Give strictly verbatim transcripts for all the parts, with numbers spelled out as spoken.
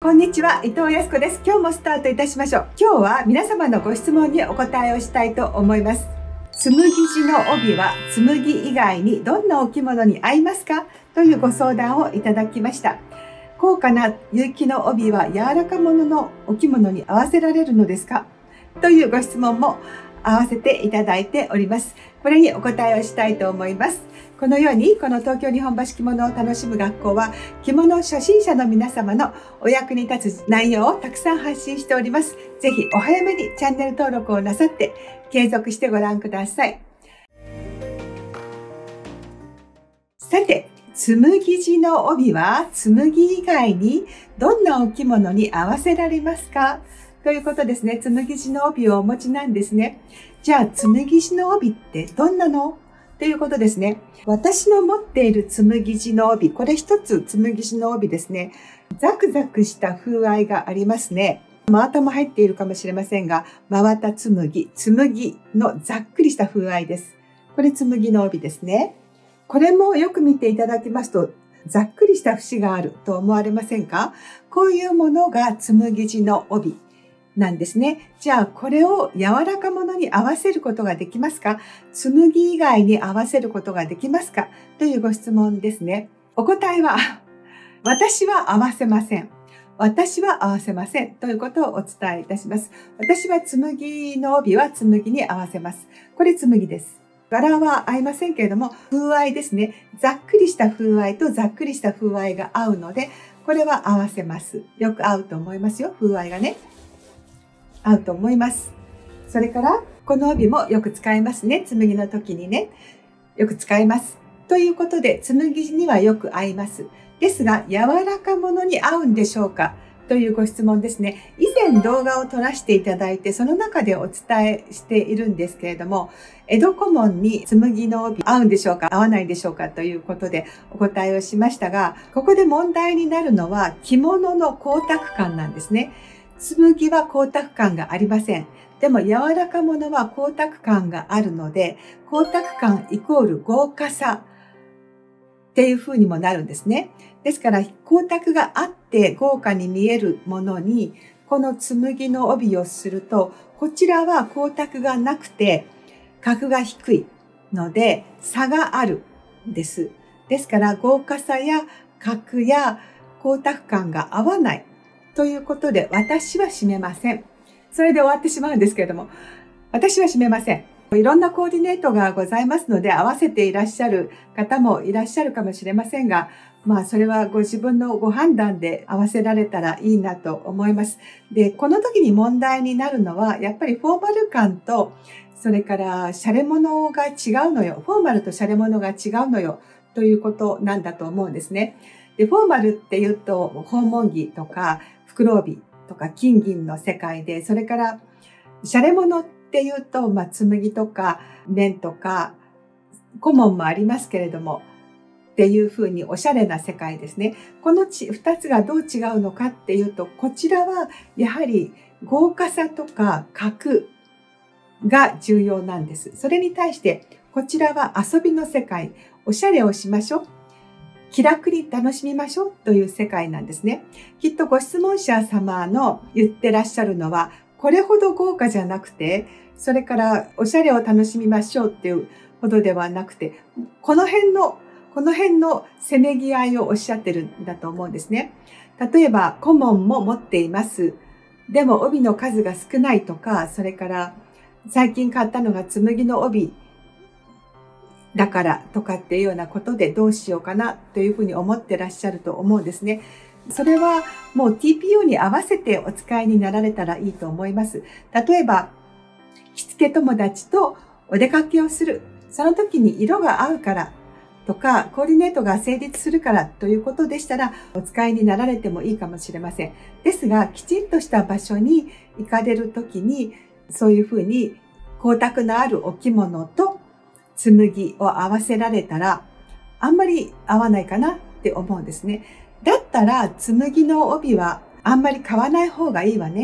こんにちは、伊藤康子です。今日もスタートいたしましょう。今日は皆様のご質問にお答えをしたいと思います。紬地の帯は紬以外にどんなお着物に合いますかというご相談をいただきました。高価な結城の帯は柔らか物のお着物に合わせられるのですかというご質問も合わせていただいております。これにお答えをしたいと思います。このように、この東京日本橋着物を楽しむ学校は、着物初心者の皆様のお役に立つ内容をたくさん発信しております。ぜひお早めにチャンネル登録をなさって、継続してご覧ください。さて、紬地の帯は紬以外にどんなお着物に合わせられますかということですね。紬地の帯をお持ちなんですね。じゃあ、紬地の帯ってどんなのということですね。私の持っている紬地の帯、これ一つ紬地の帯ですね。ザクザクした風合いがありますね。真綿も入っているかもしれませんが、真綿紬、紬のざっくりした風合いです。これ紬の帯ですね。これもよく見ていただきますと、ざっくりした節があると思われませんか？こういうものが紬地の帯なんですね。じゃあ、これを柔らか物に合わせることができますか？紬以外に合わせることができますか？というご質問ですね。お答えは、私は合わせません。私は合わせません。ということをお伝えいたします。私は紬の帯は紬に合わせます。これ紬です。柄は合いませんけれども、風合いですね。ざっくりした風合いとざっくりした風合いが合うので、これは合わせます。よく合うと思いますよ。風合いがね。合うと思います。それから、この帯もよく使いますね。紬の時にね。よく使います。ということで、紬にはよく合います。ですが、柔らか物に合うんでしょうかというご質問ですね。以前動画を撮らせていただいて、その中でお伝えしているんですけれども、江戸小紋に紬の帯合うんでしょうか合わないでしょうかということでお答えをしましたが、ここで問題になるのは着物の光沢感なんですね。紬は光沢感がありません。でも柔らか物は光沢感があるので、光沢感イコール豪華さっていう風にもなるんですね。ですから光沢があって豪華に見えるものに、この紬の帯をすると、こちらは光沢がなくて格が低いので差があるんです。ですから豪華さや格や光沢感が合わないということで、私は締めません。それで終わってしまうんですけれども、私は締めません。いろんなコーディネートがございますので、合わせていらっしゃる方もいらっしゃるかもしれませんが、まあそれはご自分のご判断で合わせられたらいいなと思います。で、この時に問題になるのは、やっぱりフォーマル感と、それからシャレ物が違うのよ。フォーマルとシャレ物が違うのよ。ということなんだと思うんですね。で、フォーマルって言うと、訪問着とか、袋帯とか金銀の世界で、それからシャレ物っていうと、まあ、紬とか綿とか小紋もありますけれども、っていうふうにおしゃれな世界ですね。この二つがどう違うのかっていうと、こちらはやはり豪華さとか格が重要なんです。それに対してこちらは遊びの世界、おしゃれをしましょう。気楽に楽しみましょうという世界なんですね。きっとご質問者様の言ってらっしゃるのは、これほど豪華じゃなくて、それからおしゃれを楽しみましょうっていうほどではなくて、この辺の、この辺のせめぎ合いをおっしゃってるんだと思うんですね。例えば、小紋も持っています。でも帯の数が少ないとか、それから最近買ったのが紬の帯だからとかっていうようなことでどうしようかなというふうに思ってらっしゃると思うんですね。それはもう ティーピーオー に合わせてお使いになられたらいいと思います。例えば、着付け友達とお出かけをする。その時に色が合うからとか、コーディネートが成立するからということでしたら、お使いになられてもいいかもしれません。ですが、きちんとした場所に行かれる時に、そういうふうに光沢のあるお着物と紬を合わせられたら、あんまり合わないかなって思うんですね。だったら、紬の帯はあんまり買わない方がいいわね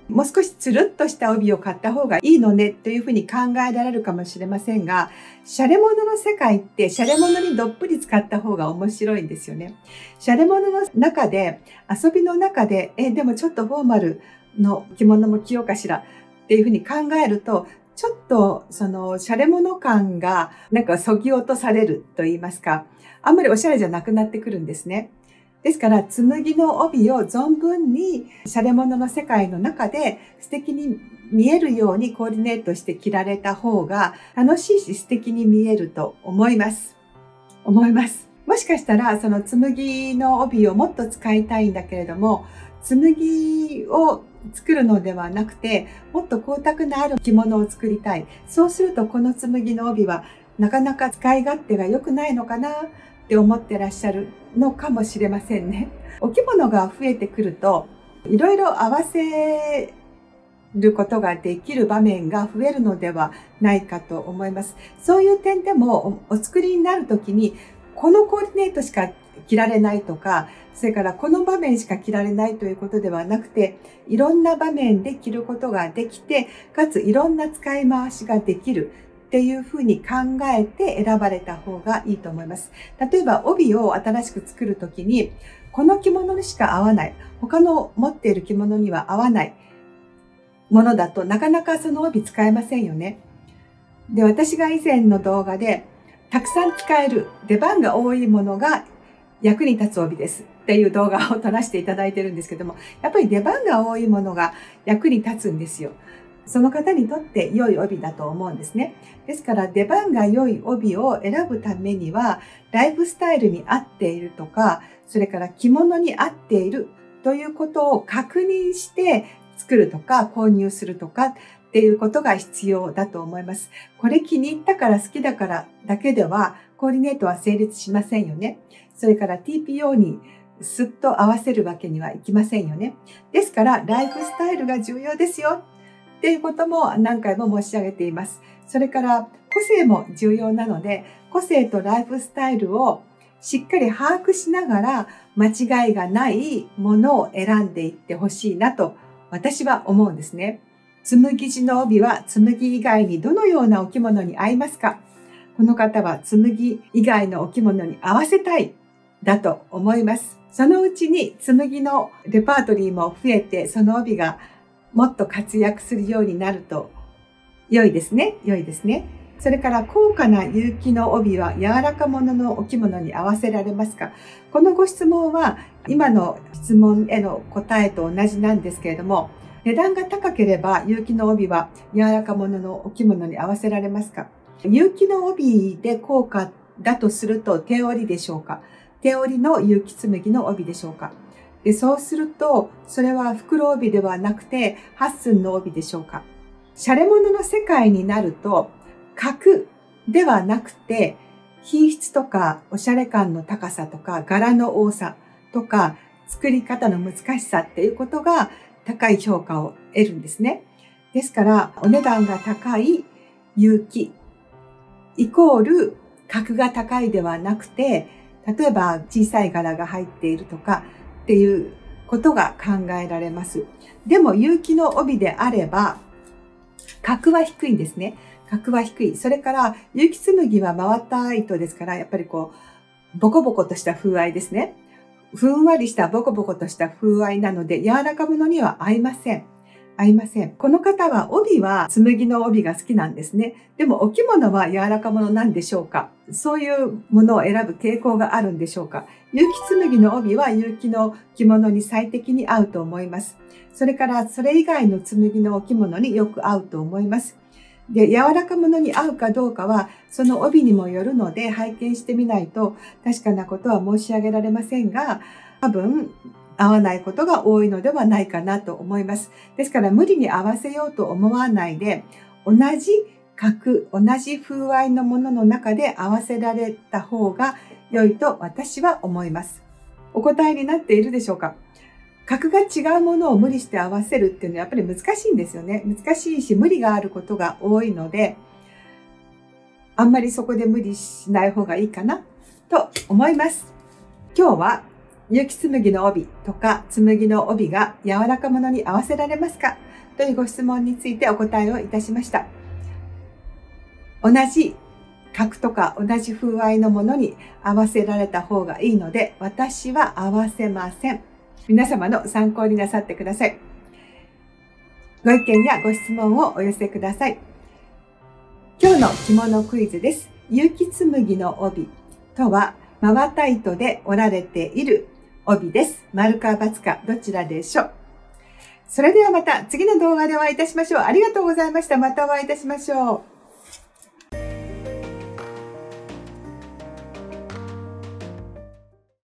もう少しつるっとした帯を買った方がいいのねというふうに考えられるかもしれませんが、シャレ物の世界ってシャレ物にどっぷり使った方が面白いんですよね。シャレ物の中で、遊びの中で、え、でもちょっとフォーマルの着物も着ようかしらっていうふうに考えると、ちょっとそのシャレ物感がなんか削ぎ落とされると言いますか、あんまりおしゃれじゃなくなってくるんですね。ですから、紬の帯を存分にシャレ物の世界の中で素敵に見えるようにコーディネートして着られた方が楽しいし素敵に見えると思います。思います。もしかしたら、その紬の帯をもっと使いたいんだけれども、紬を作るのではなくて、もっと光沢のある着物を作りたい。そうすると、この紬の帯はなかなか使い勝手が良くないのかなって思ってらっしゃるのかもしれませんね。お着物が増えてくると、いろいろ合わせることができる場面が増えるのではないかと思います。そういう点でもお作りになるときに、このコーディネートしか着られないとか、それからこの場面しか着られないということではなくて、いろんな場面で着ることができて、かついろんな使い回しができるっていうふうに考えて選ばれた方がいいと思います。例えば帯を新しく作るときに、この着物にしか合わない、他の持っている着物には合わないものだとなかなかその帯使えませんよね。で、私が以前の動画で、たくさん使える出番が多いものが役に立つ帯ですっていう動画を撮らせていただいてるんですけども、やっぱり出番が多いものが役に立つんですよ。その方にとって良い帯だと思うんですね。ですから出番が良い帯を選ぶためには、ライフスタイルに合っているとか、それから着物に合っているということを確認して作るとか購入するとかっていうことが必要だと思います。これ気に入ったから好きだからだけではコーディネートは成立しませんよね。それから ティーピーオー にスッと合わせるわけにはいきませんよね。ですからライフスタイルが重要ですよっていうことも何回も申し上げています。それから個性も重要なので、個性とライフスタイルをしっかり把握しながら間違いがないものを選んでいってほしいなと私は思うんですね。紬地の帯は紬以外にどのようなお着物に合いますか？この方は紬以外のお着物に合わせたいだと思います。そのうちに紬のレパートリーも増えて、その帯がもっと活躍するようになると良いですね。良いですね。それから高価な結城の帯は柔らかもののお着物に合わせられますか？このご質問は今の質問への答えと同じなんですけれども、値段が高ければ結城の帯は柔らかもののお着物に合わせられますか？結城の帯で高価だとすると手織りでしょうか？手織りの結城紬の帯でしょうか？で、そうすると、それは袋帯ではなくて八寸の帯でしょうか？シャレ物の世界になると、格ではなくて、品質とかおしゃれ感の高さとか柄の多さとか作り方の難しさっていうことが高い評価を得るんですね。ですから、お値段が高い結城イコール格が高いではなくて、例えば小さい柄が入っているとかっていうことが考えられます。でも結城の帯であれば、格は低いんですね。格は低い。それから、結城紬は回った糸ですから、やっぱりこう、ボコボコとした風合いですね。ふんわりしたボコボコとした風合いなので、柔らかものには合いません。合いません。この方は帯は紬の帯が好きなんですね。でもお着物は柔らかものなんでしょうか？そういうものを選ぶ傾向があるんでしょうか？結城紬の帯は結城の着物に最適に合うと思います。それからそれ以外の紬のお着物によく合うと思います。で、柔らかものに合うかどうかはその帯にもよるので拝見してみないと確かなことは申し上げられませんが、多分合わないことが多いのではないかなと思います。ですから無理に合わせようと思わないで、同じ格、同じ風合いのものの中で合わせられた方が良いと私は思います。お答えになっているでしょうか？格が違うものを無理して合わせるっていうのはやっぱり難しいんですよね。難しいし無理があることが多いので、あんまりそこで無理しない方がいいかなと思います。今日は結城紬の帯とか紬の帯が柔らかものに合わせられますかというご質問についてお答えをいたしました。同じ格とか同じ風合いのものに合わせられた方がいいので、私は合わせません。皆様の参考になさってください。ご意見やご質問をお寄せください。今日の着物クイズです。結城紬の帯とは、真綿糸で織られている帯です。丸か×かどちらでしょう。それではまた次の動画でお会いいたしましょう。ありがとうございました。またお会いいたしましょう。